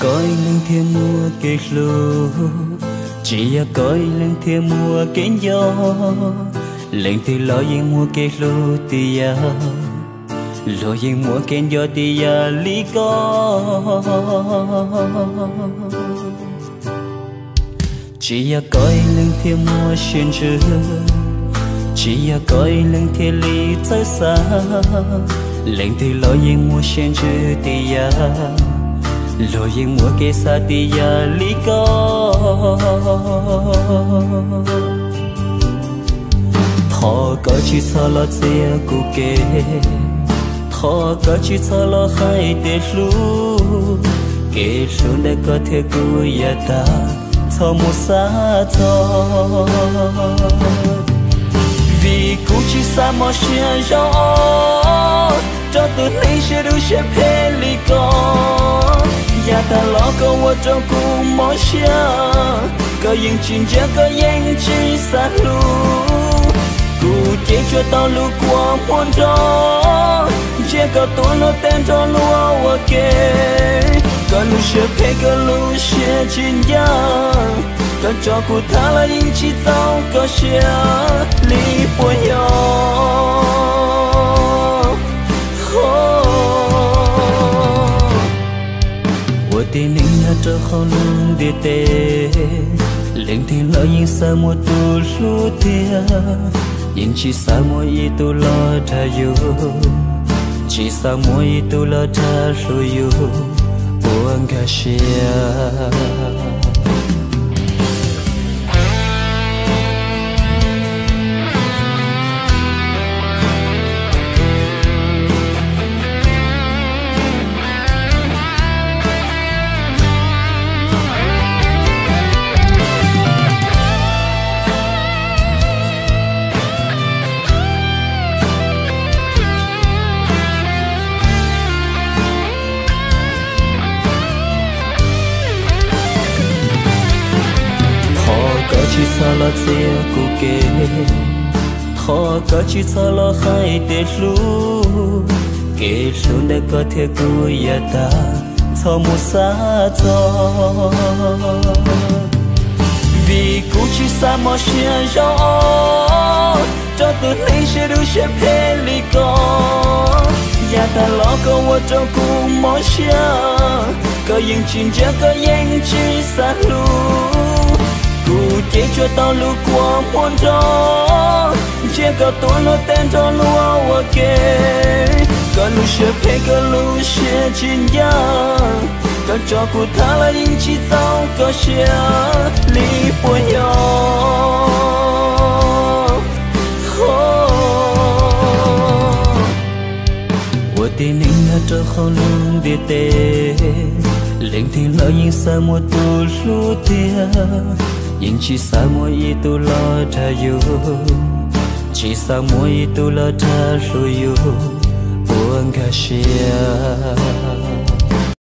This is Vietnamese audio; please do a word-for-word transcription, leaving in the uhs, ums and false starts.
coi lưng thiên mùa kê lù chỉ ya coi lưng thiên mùa kê gió lưng thì lo yên mùa kê lù thì ya lo yên mùa kê gió thì ya lý có chỉ ya coi lưng thiên mùa xuyên trưa chỉ ya coi lưng thiên lý tới xa lưng thì lo yên mùa xuyên trưa thì ya lo yên mùa kê xa thì ya lý có thọ có chỉ sao lo chia cụ kê thọ có chỉ sao lo hai tê lu kê lu đã có thể cụ ya ta thọ một xa thọ vì cụ chỉ xa mà xia gió cho tôi này sẽ đủ sẽ phê lý có ya ta lo có ở trong cụ mà xia có những chuyện chưa có những chỉ xa lu cụ chỉ cho tao lu qua muôn gió chỉ có tôi lo tên cho lu ở kề có lu sẽ phê có lu sẽ chín ya có cho cụ thả là những chỉ tao có sẽ lý bồi yo我的灵啊，这好冷的天，冷天了因什么都输的，因其什么一都老他有，其什么一都老他所有，不安个些。chỉ sao lo chia cụ kê thọ có chỉ sao lo hai tê lu kê lu đã có thể cụ ya ta thọ một xa thọ vì cụ chỉ sao mà xia gió cho tôi này sẽ đủ sẽ phê lý có ya ta lo có ở trong cụ mà xia có những chuyện chưa có những chỉ xa lu cụ chỉ cho tao lu qua muôn gió chỉ có tôi lo tên cho lu ở kề có lu sẽ phê có lu sẽ chín ya có cho cụ thả là những chỉ tao có sẽ lý bồi yo我的灵啊，这好冷的天，冷天了因什么都输的。因其什么一都老他有，其什么一都老他所有，不安个些。